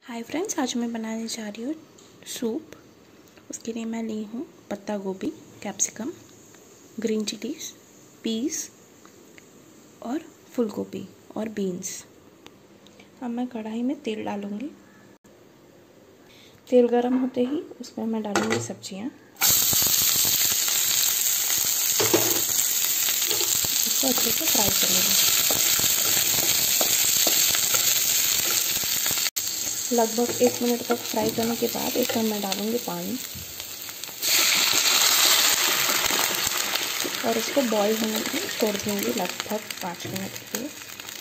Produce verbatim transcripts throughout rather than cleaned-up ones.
Hi friends, आज मैं बनाने जा रही हूँ सूप। उसके लिए मैं ली हूँ पत्ता गोभी, कैप्सिकम, ग्रीन चिलीज, पीस और फूल गोभी और बीन्स। अब मैं कढ़ाई में तेल डालूँगी। तेल गरम होते ही उसमें मैं डालूँगी सब्जियाँ। इसको अच्छे से फ्राई करूँगी। लगभग एक मिनट तक फ्राई करने के बाद इसमें मैं डालूँगी पानी और इसको बॉईल होने के लिए छोड़ दूँगी लगभग पाँच मिनट के लिए।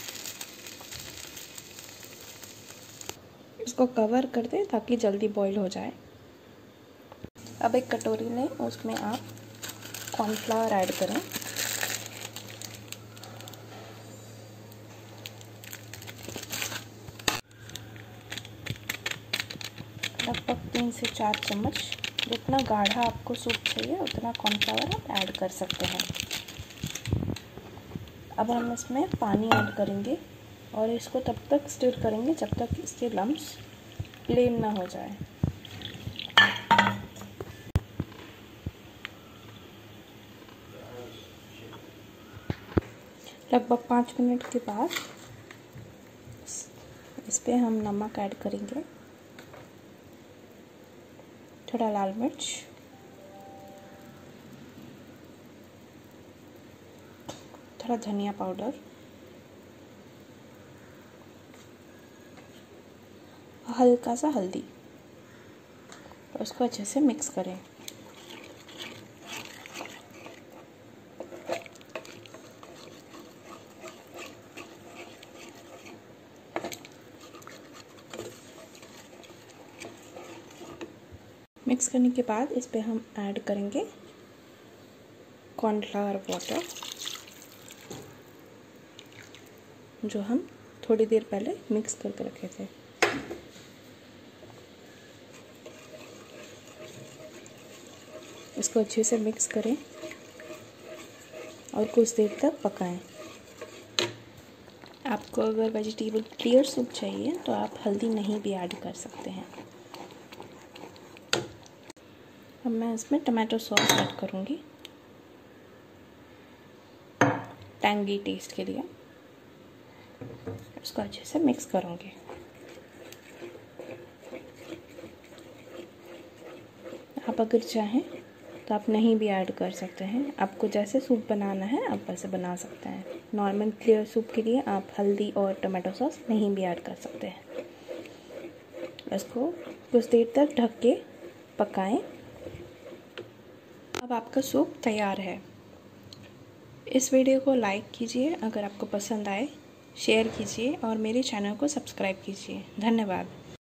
इसको कवर कर दें ताकि जल्दी बॉईल हो जाए। अब एक कटोरी लें, उसमें आप कॉर्नफ्लावर ऐड करें। लगभग तीन से चार चम्मच, जितना गाढ़ा आपको सूप चाहिए उतना कॉर्नफ्लावर आप ऐड कर सकते हैं। अब हम इसमें पानी ऐड करेंगे और इसको तब तक स्टिर करेंगे जब तक इसके लम्स प्लेन ना हो जाए। लगभग पाँच मिनट के बाद इस पे हम नमक ऐड करेंगे, थोड़ा लाल मिर्च, थोड़ा धनिया पाउडर, हल्का सा हल्दी और उसको अच्छे से मिक्स करें। मिक्स करने के बाद इस पे हम ऐड करेंगे कॉर्नफ्लावर वाटर, जो हम थोड़ी देर पहले मिक्स करके रखे थे। इसको अच्छे से मिक्स करें और कुछ देर तक पकाएं। आपको अगर वेजिटेबल क्लियर सूप चाहिए तो आप हल्दी नहीं भी ऐड कर सकते हैं। अब मैं इसमें टमाटो सॉस ऐड करूँगी टैंगी टेस्ट के लिए। इसको अच्छे से मिक्स करूँगी। आप अगर चाहें तो आप नहीं भी ऐड कर सकते हैं। आपको जैसे सूप बनाना है आप वैसे बना सकते हैं। नॉर्मल क्लियर सूप के लिए आप हल्दी और टमाटो सॉस नहीं भी ऐड कर सकते हैं। इसको कुछ देर तक ढक के पकाएं। अब आपका सूप तैयार है। इस वीडियो को लाइक कीजिए अगर आपको पसंद आए, शेयर कीजिए और मेरे चैनल को सब्सक्राइब कीजिए। धन्यवाद।